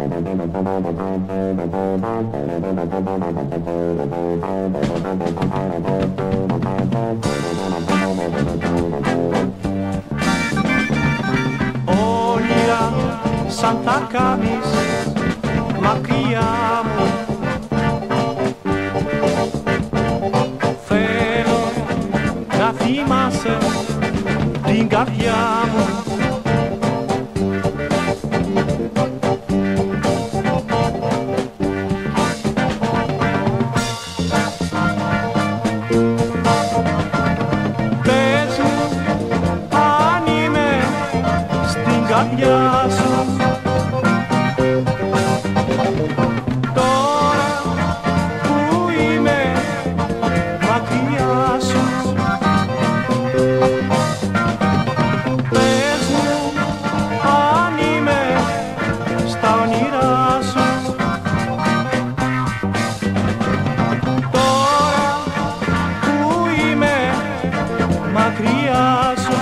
Όνειρα σαν τα κάνεις μακριά μου, θέλω να θυμάσαι την καρδιά μου. Πες μου αν είμαι στην καρδιά σου τώρα που είμαι μακριά σου. Πες μου αν είμαι στα όνειρά σου τώρα που είμαι μακριά σου.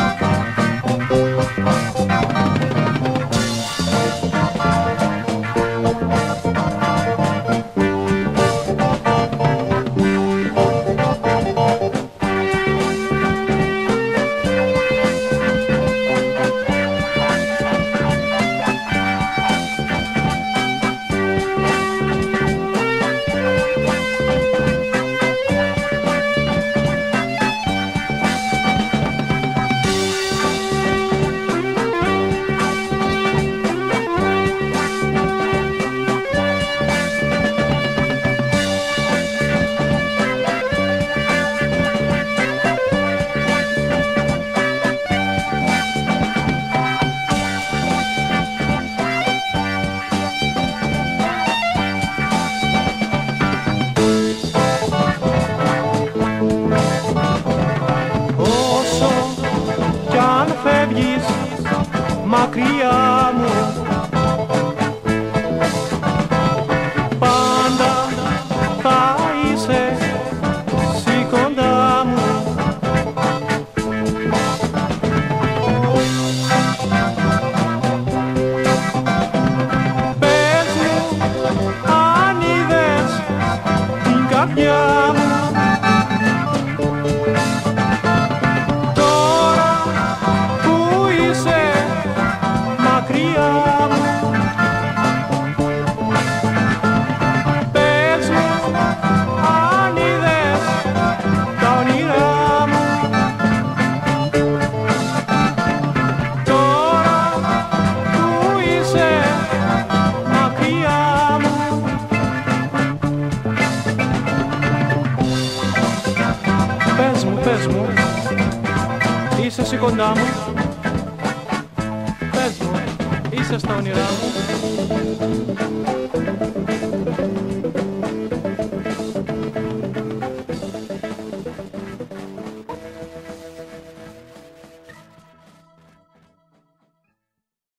Φεύγεις μακριά μου, πάντα θα είσαι εσύ κοντά μου. Πες μου αν είδες την καρδιά μου μακριά μου. Πες μου αν είδες τα όνειρά μου τώρα που είσαι μακριά μου. Πες μου, είσαι εσύ κοντά μου. Πες μου, είσαι στα όνειρά μου.